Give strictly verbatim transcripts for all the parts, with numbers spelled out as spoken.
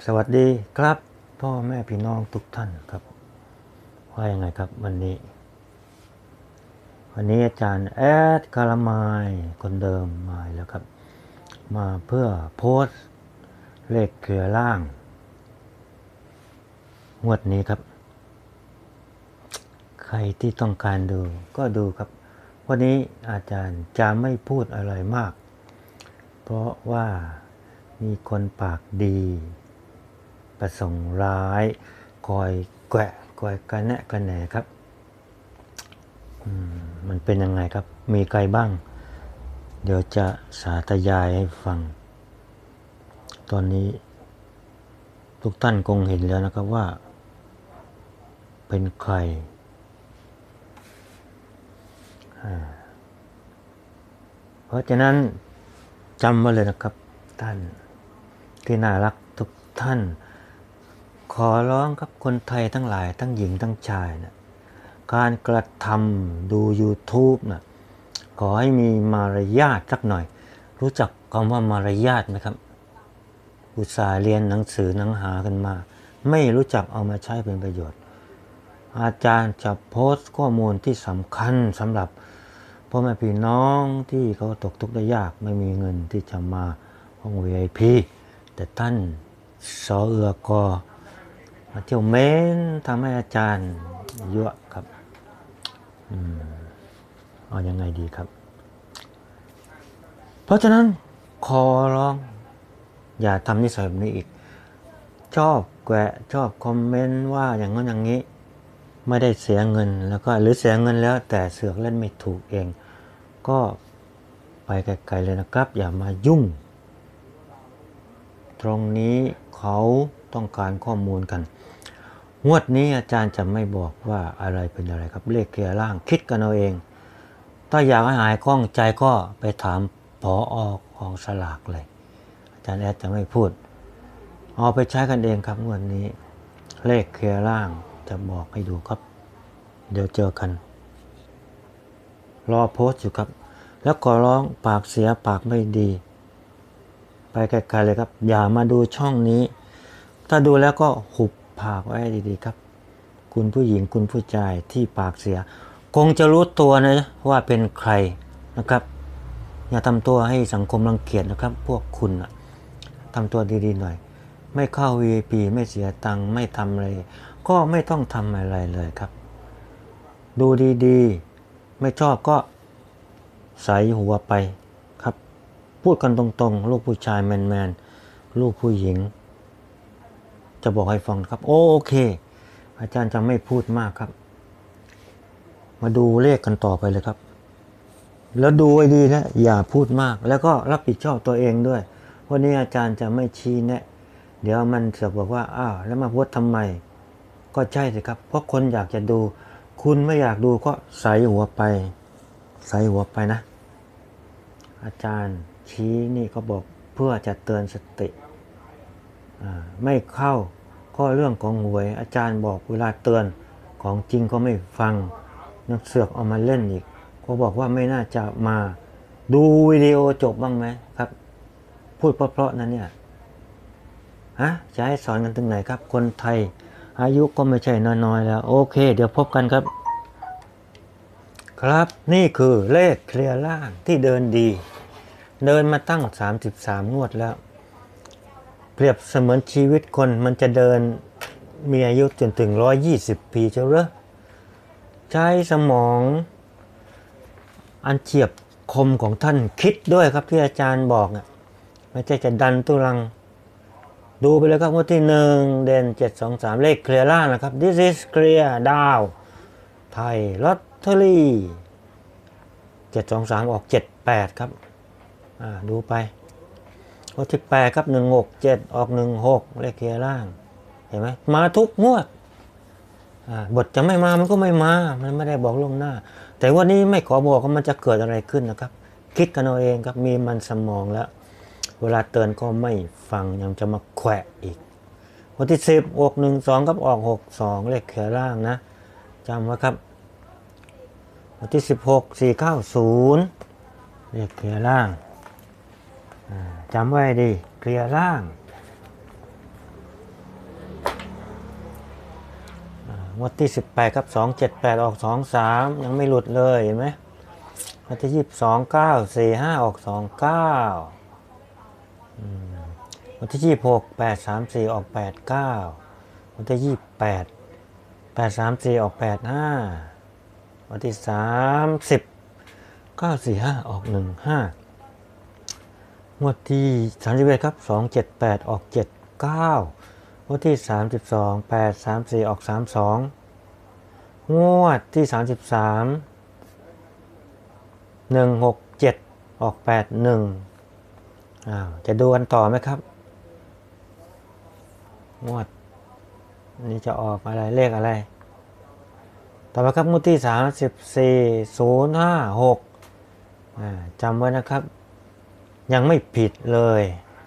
สวัสดีครับพ่อแม่พี่น้องทุกท่านครับว่ายังไงครับวันนี้วันนี้อาจารย์แอดคารามายคนเดิมมาแล้วครับมาเพื่อโพสต์เลขเครือล่างงวดนี้ครับใครที่ต้องการดูก็ดูครับวันนี้อาจารย์จะไม่พูดอะไรมากเพราะว่ามีคนปากดีประสงค์ร้ายคอยแกะคอยกระแนะกระแหนครับมันเป็นยังไงครับมีใครบ้างเดี๋ยวจะสาธยายให้ฟังตอนนี้ทุกท่านคงเห็นแล้วนะครับว่าเป็นใครเพราะฉะนั้นจำไว้เลยนะครับท่านที่น่ารักทุกท่านขอร้องครับคนไทยทั้งหลายทั้งหญิงทั้งชายนะการกระทำดู YouTube นะขอให้มีมารยาทสักหน่อยรู้จักคำว่ามารยาทไหมครับอุตส่าห์เรียนหนังสือหนังหากันมาไม่รู้จักเอามาใช้เป็นประโยชน์อาจารย์จะโพสต์ข้อมูลที่สำคัญสำหรับพ่อแม่พี่น้องที่เขาตกทุกข์ได้ยากไม่มีเงินที่จะมาห้อง วี ไอ พี แต่ท่านสอเอือกอมาเที่ยวเม้นทำให้อาจารย์ยั่วครับอืมเอายังไงดีครับเพราะฉะนั้นขอร้องอย่าทำนิสัยแบบนี้อีกชอบแกะชอบคอมเมนต์ว่าอย่างนั้นอย่างนี้ไม่ได้เสียเงินแล้วก็หรือเสียเงินแล้วแต่เสือกเล่นไม่ถูกเองก็ไปไกลๆเลยนะครับอย่ามายุ่งตรงนี้เขาต้องการข้อมูลกันงวดนี้อาจารย์จะไม่บอกว่าอะไรเป็นอะไรครับเลขเคลียร์ล่างคิดกันเอาเองถ้าอยากให้หายข้องใจก็ไปถามผอ.ของสลากเลยอาจารย์แอดจะไม่พูดเอาไปใช้กันเองครับงวดนี้เลขเคลียร์ล่างจะบอกให้ดูครับเดี๋ยวเจอกันรอโพสต์อยู่ครับแล้วก็ร้องปากเสียปากไม่ดีไปไกลๆเลยครับอย่ามาดูช่องนี้ถ้าดูแล้วก็หุบปากไว้ดีๆครับคุณผู้หญิงคุณผู้ชายที่ปากเสียคงจะรู้ตัวนะว่าเป็นใครนะครับอย่าทำตัวให้สังคมรังเกียจนะครับพวกคุณนะทำตัวดีๆหน่อยไม่เข้า วี ไอ พี ไม่เสียตังค์ไม่ทำอะไรก็ไม่ต้องทำอะไรเลยครับดูดีๆไม่ชอบก็ใส่หัวไปครับพูดกันตรงๆลูกผู้ชายแมนๆลูกผู้หญิงจะบอกให้ฟังครับโอเคอาจารย์จะไม่พูดมากครับมาดูเลขกันต่อไปเลยครับแล้วดูให้ดีนะอย่าพูดมากแล้วก็รับผิดชอบตัวเองด้วยวันนี้อาจารย์จะไม่ชี้แนะเดี๋ยวมันจะบอกว่าอ้าวแล้วมาพูดทำไมก็ใช่สิครับเพราะคนอยากจะดูคุณไม่อยากดูก็ใส่หัวไปใส่หัวไปนะอาจารย์ชี้นี่ก็บอกเพื่อจะเตือนสติไม่เข้าก็เรื่องของหวยอาจารย์บอกเวลาเตือนของจริงก็ไม่ฟังนักเสือกเอามาเล่นอีกเขาบอกว่าไม่น่าจะมาดูวิดีโอจบบ้างไหมครับพูดเพราะๆนะเนี่ยฮะจะให้สอนกันถึงไหนครับคนไทยอายุก็ไม่ใช่น้อยๆแล้วโอเคเดี๋ยวพบกันครับครับนี่คือเลขเคลียร์ล่างที่เดินดีเดินมาตั้งสามสิบสามงวดแล้วเปรียบเสมือนชีวิตคนมันจะเดินมีอายุจนถึงหนึ่งร้อยยี่สิบปีเจ้าเหรอใช้สมองอันเฉียบคมของท่านคิดด้วยครับที่อาจารย์บอกอ่ะไม่ใช่จะดันตุลังดูไปเลยครับงวดที่หนึ่งเด่นเจ็ดสองสามเลขเคลียร์ล่างนะครับ this is clear ดาวไทยลอตเตอรี่เจ็ดสองสามออกเจ็ดแปดครับอ่าดูไปงวดที่แปดครับหนึ่งหกเจ็ดออกหนึ่งหกเลขเคลียร์ล่างเห็นไหมมาทุกงวดบทจะไม่มามันก็ไม่มามันไม่ได้บอกล่วงหน้าแต่วันนี้ไม่ขอบอกว่ามันจะเกิดอะไรขึ้นนะครับคิดกันเอาเองครับมีมันสมองแล้วเวลาเตือนก็ไม่ฟังยังจะมาแขวะอีกวันที่สิบออกหนึ่งสองครับออกหกสองเลขเคลียร์ล่างนะจำไว้ครับวันที่สิบหกสี่เก้าศูนย์เลขเคลียร์ล่างจำไว้ดีเคลียร์ล่างงวดที่สิบแปดครับสองเจ็ดแปดออกสองสามยังไม่หลุดเลยเห็นไหมงวดที่ยี่สิบสองเก้าสี่ห้าออกสองเก้าวันที่ยี่สิบหกแปดสามสี่ออกแปดเก้าวันที่ยี่สิบแปดแปดสามสี่ออกแปดห้าวันที่สามสิบเก้าสี่ห้าออกหนึ่งห้างวดที่สามสิบเอ็ดครับสองเจ็ดแปดออกเจ็ดเก้างวดที่สามสิบสองแปดสามสี่ออกสามสองงวดที่สามสิบสามหนึ่งหกเจ็ดออกแปดหนึ่งอ้าวจะดูกันต่อไหมครับงวดนี้จะออกอะไรเลขอะไรต่อไปครับงวดที่สามสิบสี่ศูนย์ห้าหกจำไว้นะครับยังไม่ผิดเลย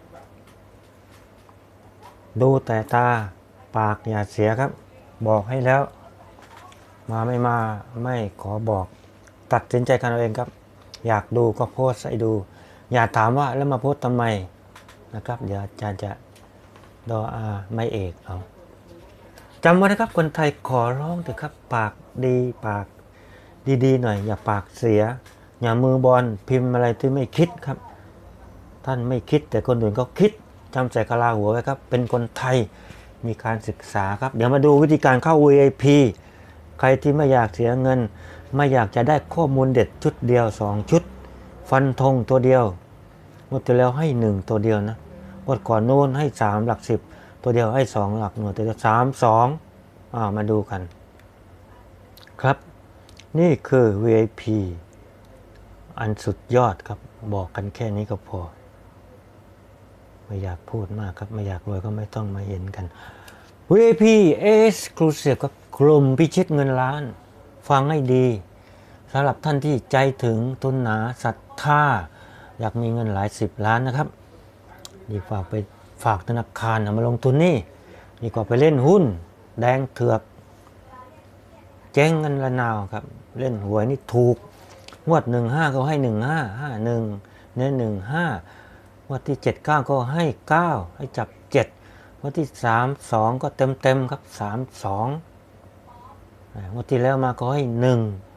ดูแต่ตาปากอย่าเสียครับบอกให้แล้วมาไม่มาไม่ขอบอกตัดสินใจกันเอาเองครับอยากดูก็โพสต์ให้ดูอย่าถามว่าแล้วมาโพสต์ทำไมนะครับเดี๋ยวอาจารย์จะดออาไม่เอกเอาจำไว้นะครับคนไทยขอร้องเถอะครับปากดีปากดีๆหน่อยอย่าปากเสียอย่ามือบอลพิมพ์อะไรที่ไม่คิดครับท่านไม่คิดแต่คนอื่นก็คิดจำใส่กะลาหัวไว้ครับเป็นคนไทยมีการศึกษาครับเดี๋ยวมาดูวิธีการเข้า วี ไอ พี ใครที่ไม่อยากเสียเงินไม่อยากจะได้ข้อมูลเด็ดชุดเดียวสองชุดฟันธงตัวเดียวงวดที่แล้วให้หนึ่งตัวเดียวนะงวดก่อนโน้นให้สามหลักสิบตัวเดียวให้สองหลักหน่วยตัวเดียวสามสองอ่ามาดูกันครับนี่คือ วี ไอ พี อันสุดยอดครับบอกกันแค่นี้ก็พอไม่อยากพูดมากครับไม่อยากรวยก็ไม่ต้องมาเห็นกัน วี ไอ พี Exclusive ครับกลุ่มพิชิตเงินล้านฟังให้ดีสำหรับท่านที่ใจถึงทุนหนาศรัทธาอยากมีเงินหลายสิบล้านนะครับดีกว่าไปฝากธนาคารเอามาลงทุนนี่ดีกว่าไปเล่นหุ้นแดงเถือกเจ๊งเงินละนาวครับเล่นหวยนี่ถูกงวดหนึ่งห้าก็ให้หนึ่งห้าห้าหนึ่งเน้นหนึ่งห้างวดที่เจ็ดเก้าก็ให้เก้าให้จับเจ็ดงวดที่สามสองก็เต็มเต็มครับสามสองงวดที่แล้วมาก็ให้หนึ่ง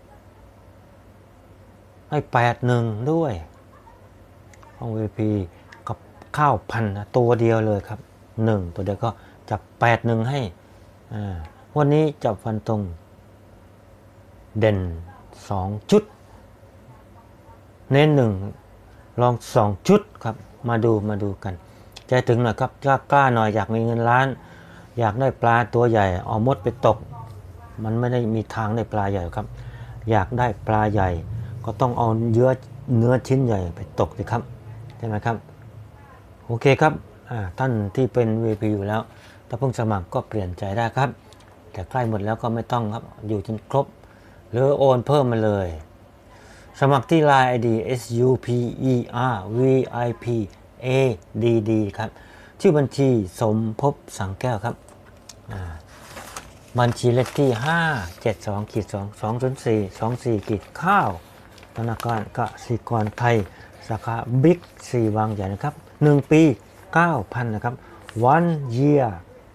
ให้แปดหนึ่งด้วยห้อง วี ไอ พี กับข้าวพันนะตัวเดียวเลยครับหนึ่งตัวเดียวก็จับแปดหนึ่งให้อ่าวันนี้จับฟันตรงเด่นสองชุดเน้นหนึ่งลองสองชุดครับมาดูมาดูกันใจถึงหน่อยครับกล้ากล้าหน่อยอยากมีเงินล้านอยากได้ปลาตัวใหญ่เอามดไปตกมันไม่ได้มีทางได้ปลาใหญ่ครับอยากได้ปลาใหญ่ก็ต้องเอาเนื้อเนื้อชิ้นใหญ่ไปตกสิครับใช่ไหมครับโอเคครับท่านที่เป็น วี ไอ พี อยู่แล้วถ้าเพิ่งสมัครก็เปลี่ยนใจได้ครับแต่ใกล้หมดแล้วก็ไม่ต้องครับอยู่จนครบหรือโอนเพิ่มมาเลยสมัครที่ ไลน์ ไอ ดี เอส ยู พี อี อาร์ วี ไอ พี เอ ดี ดี ครับชื่อบัญชีสมภพสังแก้วครับบัญชีเลขที่ห้า เจ็ด สอง สอง สอง ศูนย์ สี่ สอง สี่ ข้าวธนาคารกสิกรไทยสาขาบิ๊กซีบางใหญ่นะครับหนึ่งปี เก้าพัน นะครับ one year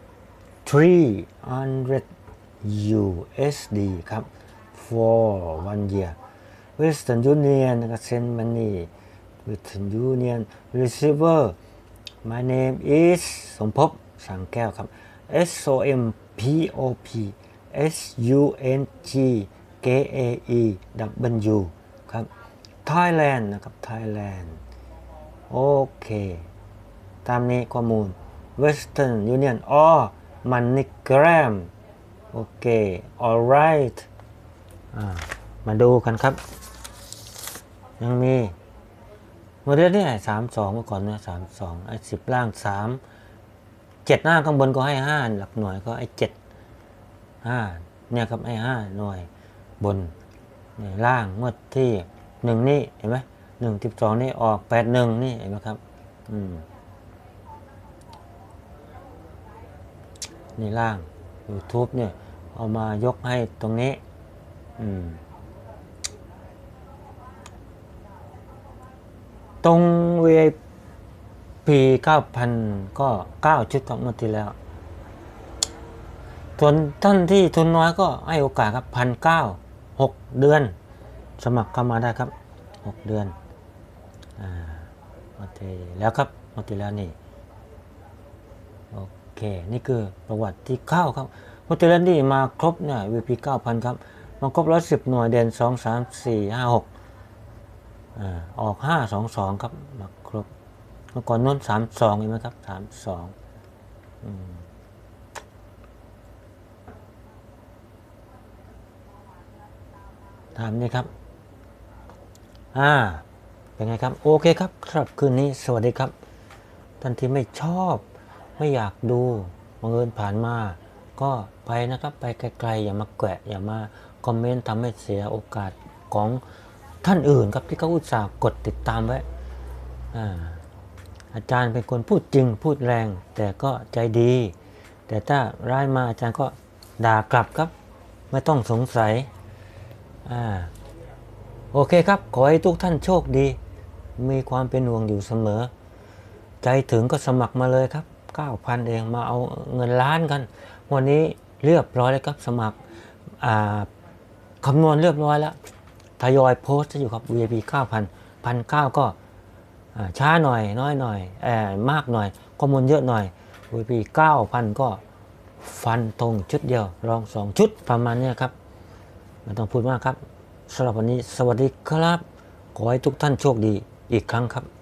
three hundred ยู เอส ดี ครับ for one year Western Union นะครับ Send Money Western Union Receiver My name is สมภพสังแก้วครับ S O M P O P S U N G K A E W ครับ Thailand นะครับ Thailand โอเคตามนี้ข้อมูล Western Union or MoneyGram โอเค alright อ่ามาดูกันครับยังมีโมเดลนี่สามสองเมื่อก่อนเนี่ยสามสองไอ้สิบล่างสามเจ็ดหน้าข้างบนก็ให้ห้าหลักหน่วยก็ไอ้เจ็ดห้าเนี่ยครับไอ้ห้าหน่วยบนเนี่ยล่างงวดที่หนึ่งนี่เห็นไหมหนึ่งสิบสองนี่ออกแปดหนึ่งนี่เห็นไหมครับอืมนี่ล่าง YouTube เนี่ยเอามายกให้ตรงนี้อืมตรง วี ไอ พี เก้าพัน ก็เก้าชุดของงวดที่แล้วส่วนท่านที่ทุนน้อยก็ให้โอกาสครับพันเก้าหกเดือนสมัครเข้ามาได้ครับหกเดือนอ่าหมดแล้วครับหมดแล้วนี่โอเคนี่คือประวัติที่เข้าครับหมดแล้วนี่มาครบเนี่ย วี พี เก้าพัน ครับมาครบร้อยสิบหน่วยเด่นสองสามสี่ห้าหกอ่าออกห้าสองสองครับมาครบเมื่อก่อนนู้นสามสองเห็นไหมครับสามสองอืมถามนี่ครับอ่าเป็นไงครับโอเคครับครับคืนนี้สวัสดีครับท่านที่ไม่ชอบไม่อยากดูบังเอิญผ่านมาก็ไปนะครับไปไกลๆอย่ามาแกะอย่ามาคอมเมนต์ทำให้เสียโอกาสของท่านอื่นครับที่เขาอุตส่าห์กดติดตามไว้อ่าอาจารย์เป็นคนพูดจริงพูดแรงแต่ก็ใจดีแต่ถ้าร้ายมาอาจารย์ก็ด่ากลับครับไม่ต้องสงสัยอ่าโอเคครับขอให้ทุกท่านโชคดีมีความเป็นห่วงอยู่เสมอใจถึงก็สมัครมาเลยครับ เก้าพัน เองมาเอาเงินล้านกันวันนี้เรียบร้อยแล้วครับสมัครคำนวณเรียบร้อยแล้วทยอยโพสต์อยู่ครับ วี ไอ พี เก้าพัน หนึ่งพันเก้าร้อย ก็ช้าหน่อยน้อยหน่อยแอบมากหน่อยข้อมูลเยอะหน่อย วี ไอ พี เก้าพัน ก็ฟันตรงชุดเดียวรองสองชุดประมาณนี้ครับไม่ต้องพูดมากครับสำหรับวันนี้สวัสดีครับขอให้ทุกท่านโชคดีอีกครั้งครับ